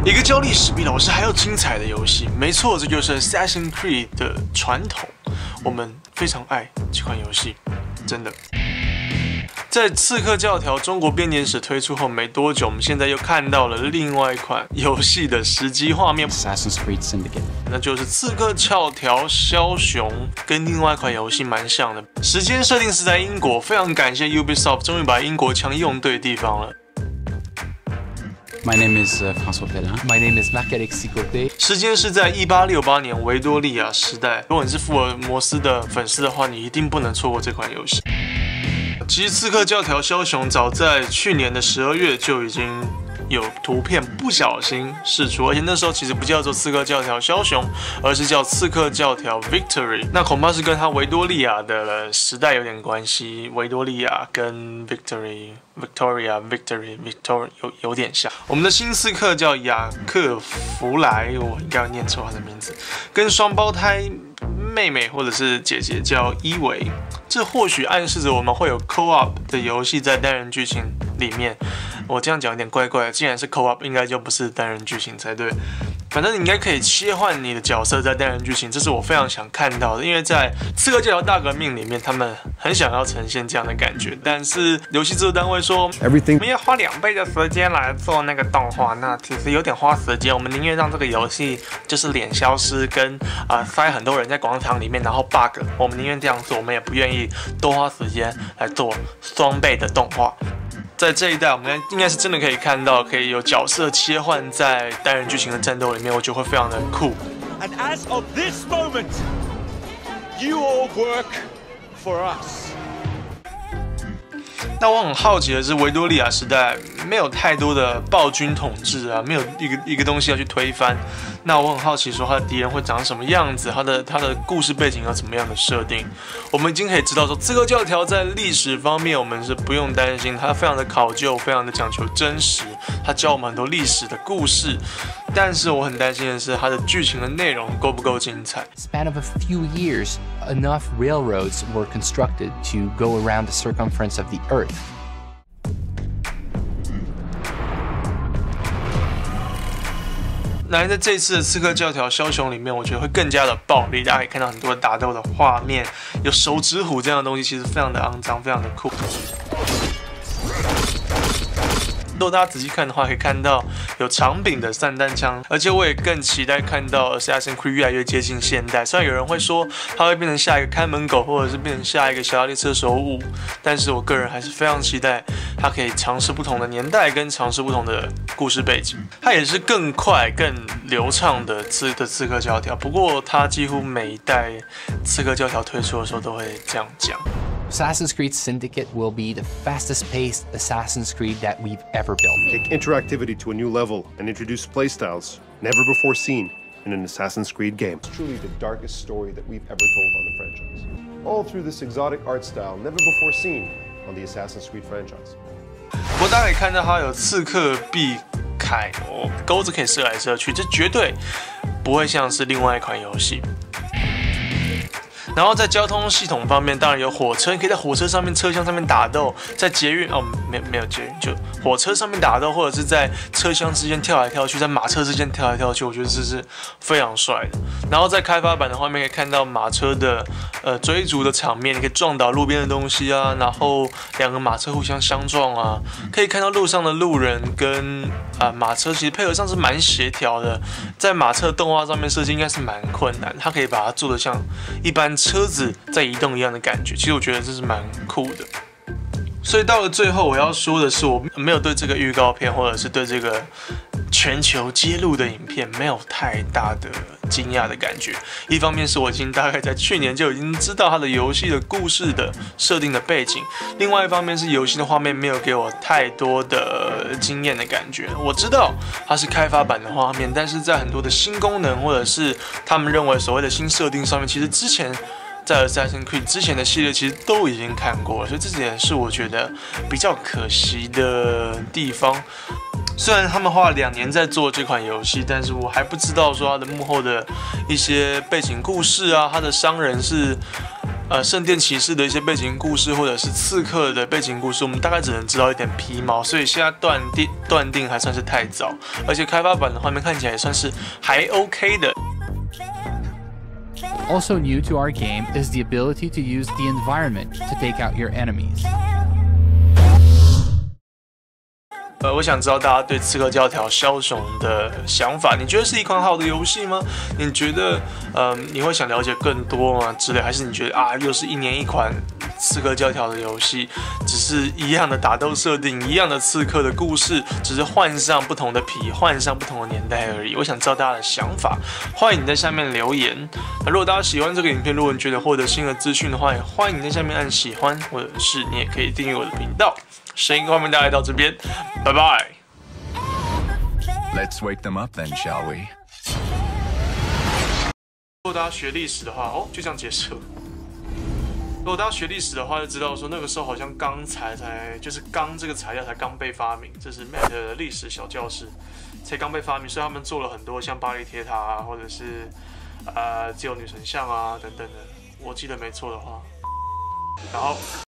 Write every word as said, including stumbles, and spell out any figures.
一个教历史比老师还要精彩的游戏，没错，这就是 Assassin's Creed 的传统。我们非常爱这款游戏，真的。在《刺客教条：中国编年史》推出后没多久，我们现在又看到了另外一款游戏的实机画面 ，Assassin's Creed Syndicate， 那就是《刺客教条：枭雄》，跟另外一款游戏蛮像的。时间设定是在英国，非常感谢 Ubisoft 终于把英国腔用对地方了。 My name is uh, François Pellin. My name is Marc-Alex Sicoté. 时间是在一八六八年维多利亚时代。如果你是福尔摩斯的粉丝的话，你一定不能错过这款游戏。其实《刺客教条：枭雄》早在去年的十二月就已经有图片不小心释出，而且那时候其实不叫做《刺客教条：枭雄》，而是叫《刺客教条 Victory》。那恐怕是跟它维多利亚的时代有点关系，维多利亚跟 Victory、Victoria、Victory、Victoria 有有点像。我们的新刺客叫雅克弗莱，我应该要念错他的名字，跟双胞胎妹妹或者是姐姐叫伊维。这或许暗示着我们会有 co-op 的游戏在单人剧情里面。我这样讲有点怪怪的，既然是 co-op， 应该就不是单人剧情才对。反正你应该可以切换你的角色在单人剧情，这是我非常想看到的。因为在《刺客教条大革命》里面，他们很想要呈现这样的感觉，但是游戏制作单位说 Everything 我们要花两倍的时间来做那个动画，那其实有点花时间。我们宁愿让这个游戏就是脸消失，跟啊、呃、塞很多人在广场里面，然后 bug， 我们宁愿这样做，我们也不愿意多花时间来做双倍的动画。在这一代，我们应该是真的可以看到，可以有角色切换在单人剧情的战斗里面，我觉得会非常的酷。 And as of this moment, you all work for us. 那我很好奇的是，维多利亚时代没有太多的暴君统治啊，没有一个一个东西要去推翻。那我很好奇，说他的敌人会长什么样子，他的他的故事背景有怎么样的设定？我们已经可以知道说，刺客教条在历史方面，我们是不用担心，它非常的考究，非常的讲求真实，它教我们很多历史的故事。但是我很担心的是，它的剧情的内容够不够精彩 Span of a few years, enough railroads were constructed to go around the circumference of the Earth. 那在这次的《刺客教条：枭雄》里面，我觉得会更加的暴力，大家可以看到很多打斗的画面，有手指虎这样的东西，其实非常的肮脏，非常的酷。如果大家仔细看的话，可以看到有长柄的散弹枪，而且我也更期待看到 Assassin's Creed 越来越接近现代。虽然有人会说它会变成下一个看门狗，或者是变成下一个小列车手五，但是我个人还是非常期待它可以尝试不同的年代，跟尝试不同的故事背景。它也是更快、更流畅的刺的刺客教条。不过它几乎每一代刺客教条推出的时候都会这样讲。 Assassin's Creed Syndicate will be the fastest-paced Assassin's Creed that we've ever built. take interactivity to a new level and introduce playstyles never before seen in an Assassin's Creed game. It's truly the darkest story that we've ever told on the franchise. All through this exotic art style never before seen on the Assassin's Creed franchise. 不过大家可以看到它有刺客避开，哦，钩子可以射来射去，这绝对不会像是另外一款游戏。然后在交通系统方面，当然有火车，你可以在火车上面、车厢上面打斗；在捷运哦，没没有捷运，就火车上面打斗，或者是在车厢之间跳来跳去，在马车之间跳来跳去，我觉得这是非常帅的。然后在开发版的画面可以看到马车的呃追逐的场面，你可以撞倒路边的东西啊，然后两个马车互相相撞啊，可以看到路上的路人跟啊、呃、马车其实配合上是蛮协调的，在马车动画上面设计应该是蛮困难，它可以把它做得像一般车子在移动一样的感觉，其实我觉得这是蛮酷的。所以到了最后，我要说的是，我没有对这个预告片或者是对这个全球揭露的影片没有太大的惊讶的感觉。一方面是我已经大概在去年就已经知道它的游戏的故事的设定的背景，另外一方面是游戏的画面没有给我太多的惊艳的感觉。我知道它是开发版的画面，但是在很多的新功能或者是他们认为所谓的新设定上面，其实之前在 Assassin's Creed 之前的系列其实都已经看过了，所以这点是我觉得比较可惜的地方。虽然他们花了两年在做这款游戏，但是我还不知道说它的幕后的一些背景故事啊，它的商人是呃圣殿骑士的一些背景故事，或者是刺客的背景故事，我们大概只能知道一点皮毛，所以现在断定断定还算是太早，而且开发版的画面看起来也算是还 OK 的。 Also new to our game is the ability to use the environment to take out your enemies. 呃，我想知道大家对《刺客教条：枭雄》的想法。你觉得是一款好的游戏吗？你觉得，呃，你会想了解更多吗？之类，还是你觉得啊，又是一年一款《刺客教条》的游戏，只是一样的打斗设定，一样的刺客的故事，只是换上不同的皮，换上不同的年代而已。我想知道大家的想法，欢迎你在下面留言。那如果大家喜欢这个影片，如果你觉得获得新的资讯的话，也欢迎你在下面按喜欢，或者是你也可以订阅我的频道。声音画面大概到这边，拜拜。 Let's wake them up then, shall we? 如果大家学历史的话，哦，就这样结束了。如果大家学历史的话，就知道说那个时候好像钢材才就是钢这个材料才刚被发明，这是 Matt 的历史小教室才刚被发明，所以他们做了很多像巴黎铁塔啊，或者是呃自由女神像啊等等的，我记得没错的话，然后。